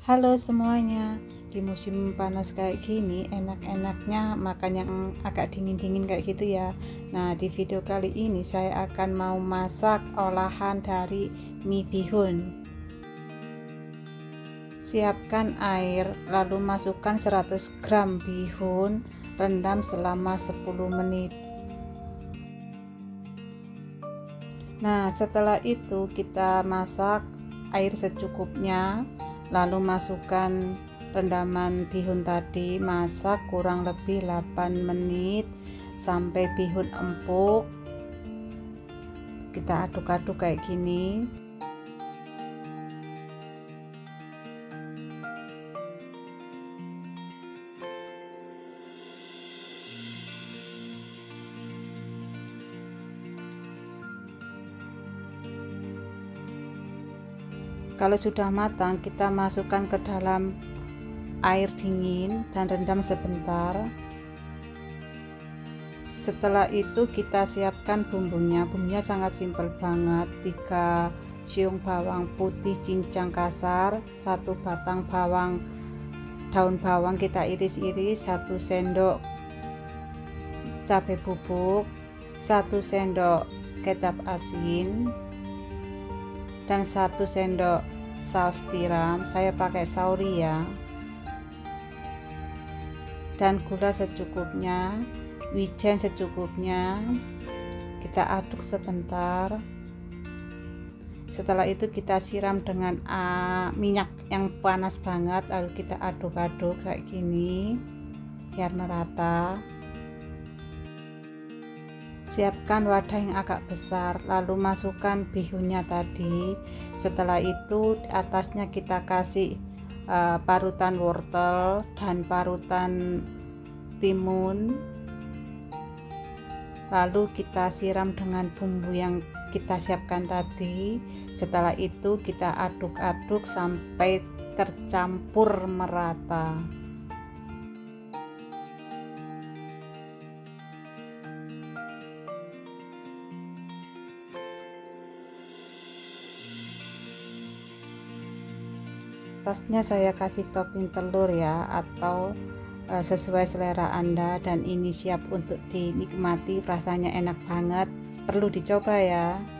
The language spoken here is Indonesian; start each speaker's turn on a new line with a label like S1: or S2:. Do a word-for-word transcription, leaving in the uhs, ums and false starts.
S1: Halo semuanya, di musim panas kayak gini enak-enaknya makan yang agak dingin-dingin kayak gitu ya. Nah, di video kali ini saya akan mau masak olahan dari mie bihun. Siapkan air, lalu masukkan seratus gram bihun, rendam selama sepuluh menit. Nah, setelah itu kita masak air secukupnya, lalu masukkan rendaman bihun tadi, masak kurang lebih delapan menit sampai bihun empuk. Kita aduk-aduk kayak gini. Kalau sudah matang, kita masukkan ke dalam air dingin dan rendam sebentar. Setelah itu kita siapkan bumbunya. Bumbunya sangat simpel banget. tiga siung bawang putih cincang kasar, satu batang bawang daun bawang kita iris-iris, satu sendok cabai bubuk, satu sendok kecap asin, dan satu sendok saus tiram. Saya pakai sauri ya, dan gula secukupnya, wijen secukupnya. Kita aduk sebentar. Setelah itu kita siram dengan uh, minyak yang panas banget, lalu kita aduk-aduk kayak gini biar merata. Siapkan wadah yang agak besar, lalu masukkan bihunnya tadi. Setelah itu di atasnya kita kasih uh, parutan wortel dan parutan timun, lalu kita siram dengan bumbu yang kita siapkan tadi. Setelah itu kita aduk-aduk sampai tercampur merata. Atasnya saya kasih topping telur ya, atau e, sesuai selera Anda, dan ini siap untuk dinikmati. Rasanya enak banget, perlu dicoba ya.